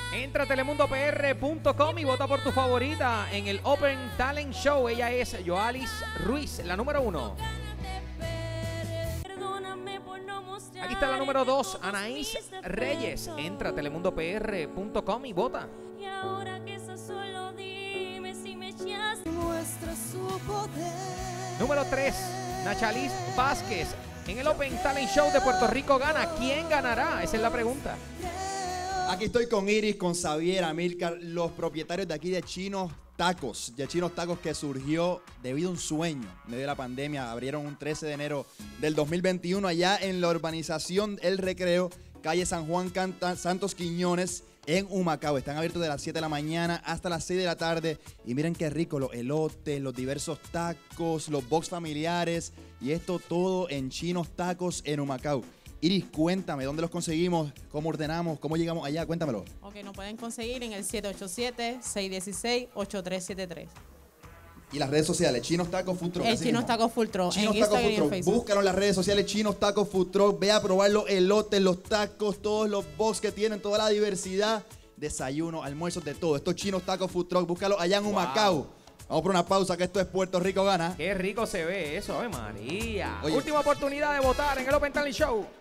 Entra a telemundopr.com y vota por tu favorita en el Open Talent Show. Ella es Yoalis Ruiz, la número 1. Aquí está la número 2, Anaís Reyes. Entra a telemundopr.com y vota. Y ahora que estás solo, dime si me echas. Muestra su poder. Número 3, Nachalis Vázquez. En el Open Talent Show de Puerto Rico gana. ¿Quién ganará? Esa es la pregunta. Aquí estoy con Iris, con Xavier, Amílcar, los propietarios de aquí de Chinos Tacos. De Chinos Tacos que surgió debido a un sueño en medio de la pandemia. Abrieron un 13 de enero del 2021 allá en la urbanización El Recreo, calle San Juan Santos Quiñones, en Humacao. Están abiertos de las 7 de la mañana hasta las 6 de la tarde. Y miren qué rico, los elotes, los diversos tacos, los box familiares. Y esto todo en Chinos Tacos en Humacao. Iris, cuéntame, ¿dónde los conseguimos? ¿Cómo ordenamos? ¿Cómo llegamos allá? Cuéntamelo. Ok, nos pueden conseguir en el 787-616-8373. Y las redes sociales, Chinos Tacos Food Truck. El Chinos Tacos Food Truck, en Instagram y en Facebook. Búscalo en las redes sociales, Chinos Tacos Food Truck. Ve a probar los elotes, los tacos, todos los box que tienen, toda la diversidad. Desayuno, almuerzos, de todo. Estos Chinos Tacos Food Truck, búscalo allá en Humacao. Vamos por una pausa, que esto es Puerto Rico Gana. Qué rico se ve eso, Ave María. Oye. Última oportunidad de votar en el Open Talent Show.